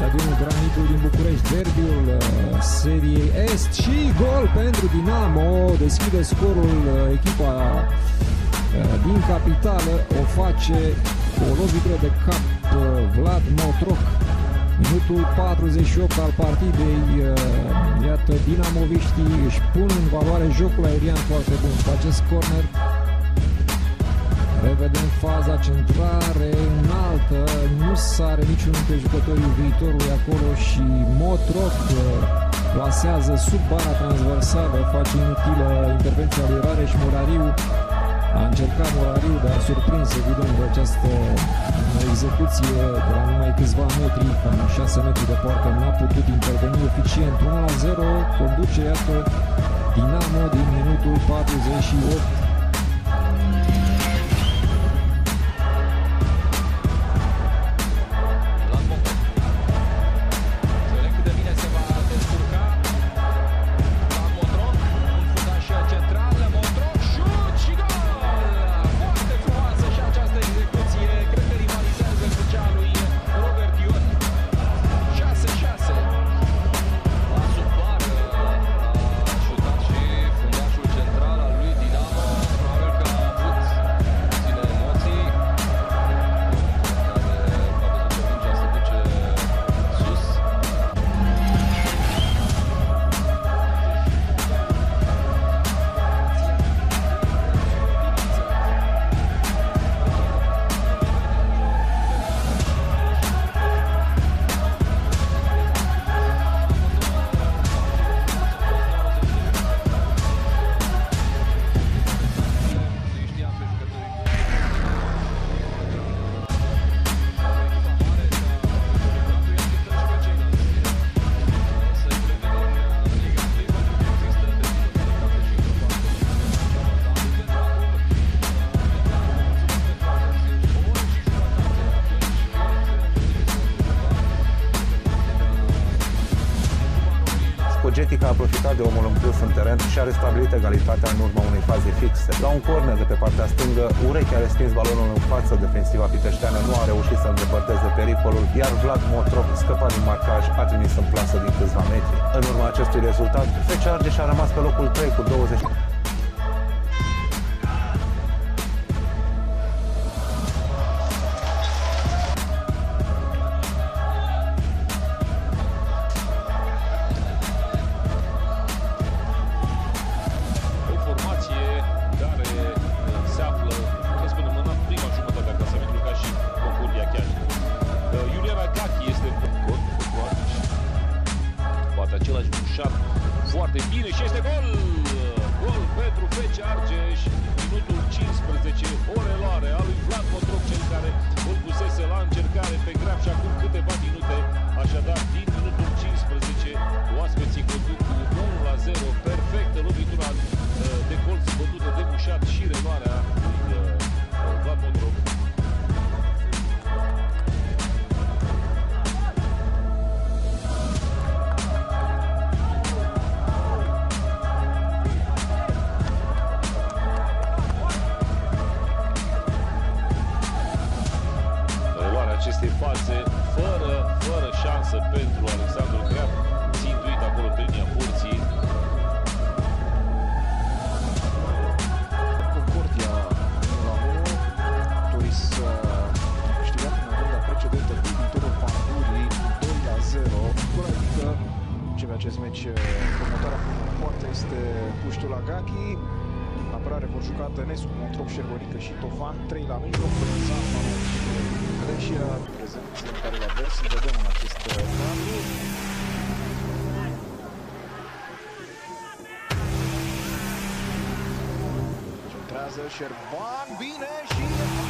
stadionul Granitul din București, derbiul seriei Est și gol pentru Dinamo, deschide scorul echipa din capitală, o face cu o lovitură de cap Vlad Motroc. Minutul 48 al partidei, iată, dinamoviștii își pun în valoare jocul aerian foarte bun cu acest corner. Revedem faza centrare înaltă, nu sare niciunul dintre jucătorii viitorului acolo și Motroc plasează sub bara transversală, face inutilă intervenția lui Rareș Murariu. A încercat Murariu, dar surprins evident de această execuție de la numai câțiva metri, cam 6 metri de poartă, n-a putut interveni eficient. 1-0, conduce, iată, Dinamo din minutul 48. Getica a profitat de omul în plus în teren și a restabilit egalitatea în urma unei faze fixe. La un corner de pe partea stângă, Ureche a respins balonul în față, defensiva piteșteană nu a reușit să îndepărteze pericolul, iar Vlad Motroc, scăpat din marcaj, a trimis în plasă din câțiva metri. În urma acestui rezultat, FC Argeș a rămas pe locul 3 cu 20. Foarte bine și este gol! Gol pentru FC Argeș, minutul 15, o reluare a lui Vlad Motroc, cel care îl pusese la încercare pe Graf și acum câteva minute, așadar din minutul 15, oaspeții conduc cu 1-0, perfectă lovitura de colț bătută de Mușat și reluarea lui Vlad Motroc. Acestei faze, fără șansă pentru Alexandru Greaf, țintuit acolo pe linia porții. Concordia la 1, Turis câștigat în runda precedentă cu viitorul Pandurii 2-0. Gol adică începe acest meci. Următoarea poartă este Puștul Agaghi. În apărare vor juca Tănescu, Motroc, Șergonică și Tofan. 3 la mijloc, și prezenții în care la vers, vedem în acest cadru. Centrează Șerban, bine și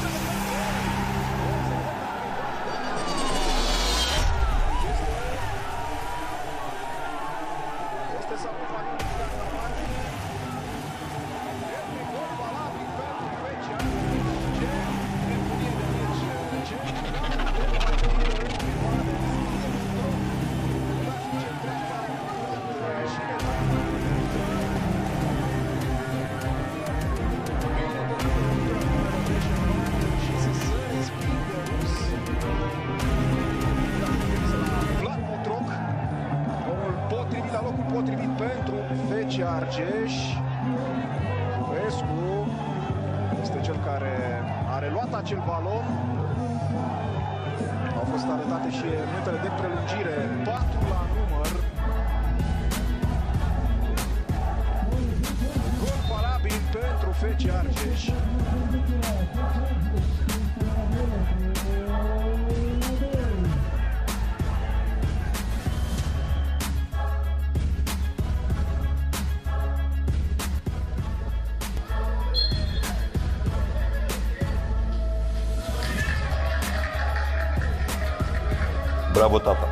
este Sapofaniu. Argeș. Popescu este cel care a reluat acel balon. Au fost arătate și minutele de prelungire, 4 la număr. Gol valabil pentru FC Argeș. Bravo, tata!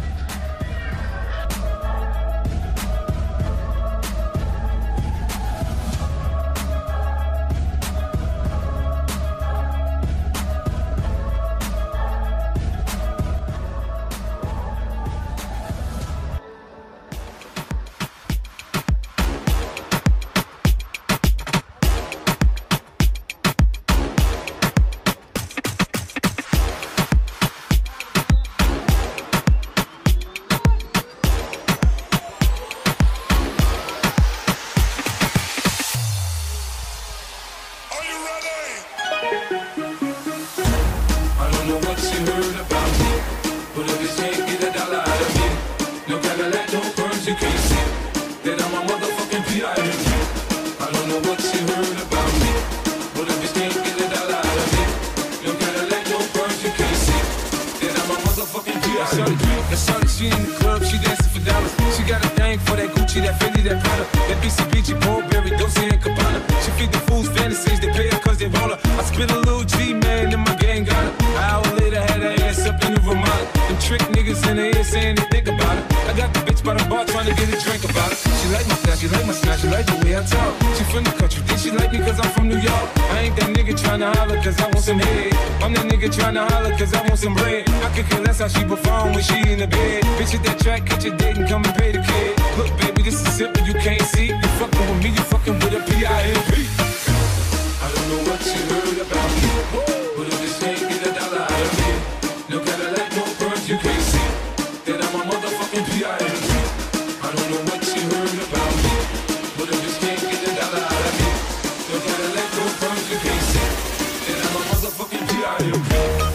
She in the club, she dancing for dollars. She got a thing for that Gucci, that Fendi, that Prada, that BCBG, Burberry, Dolce & Gabbana. She feed the fools fantasies, they pay her cause they roll her. I spit a little G, man, and my gang got her. An hour later, had her ass up in the Vermont. Them trick niggas in the ear saying they think about it. I got the bitch by the bar trying to get a drink about it. She like my style, she like my smile, she like the way I talk. She from the country, think she like me cause I'm from New York. I ain't that nigga trying to holler cause I want some head. I'm that nigga trying to holler cause I want some bread. I could care less how she perform when she in the bed. Bitch at that track, catch a date and come and pay the kid. Look baby, this is simple, you can't see. You fucking with me, you fucking with a P.I.M.P. I don't know what you heard about me, but if this ain't get a dollar out of me, no Cadillac, no perms, you can't see that I'm a motherfucking P.I.M.P. I don't know what you heard about me, but if this can't get a dollar out of me, no Cadillac, no perms, you can't see that I'm a motherfucking P.I.M.P.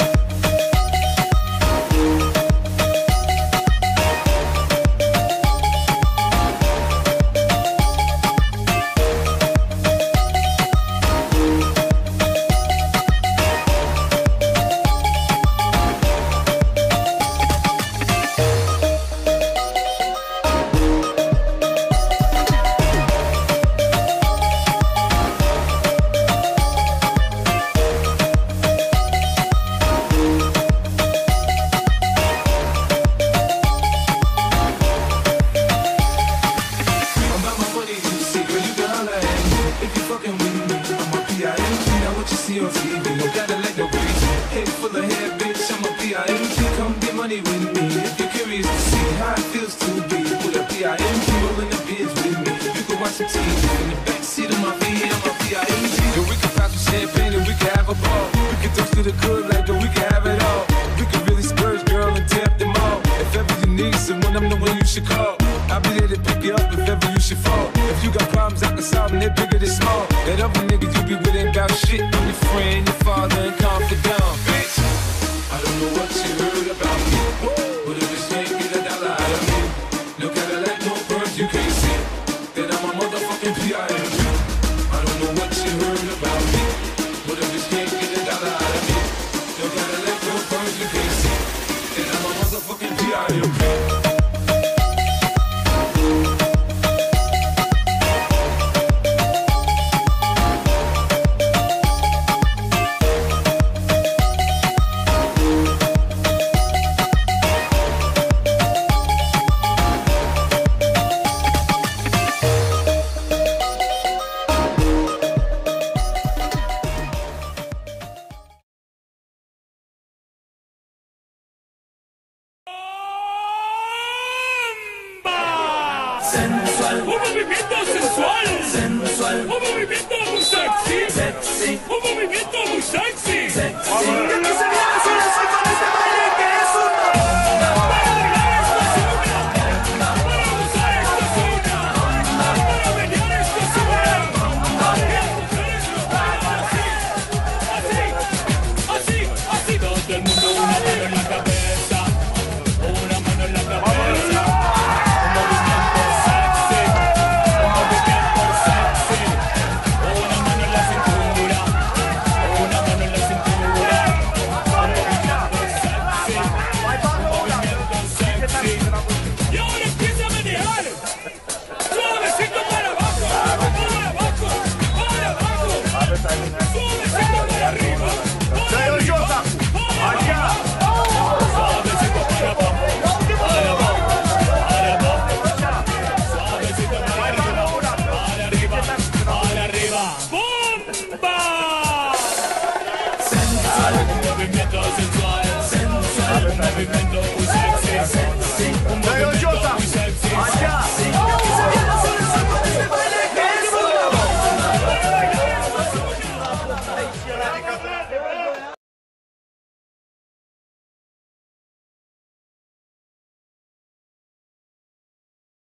Sensual, un movimiento sensual. Sensual, un movimiento muy sexy. Sexy, un movimiento muy sexy. Sexy.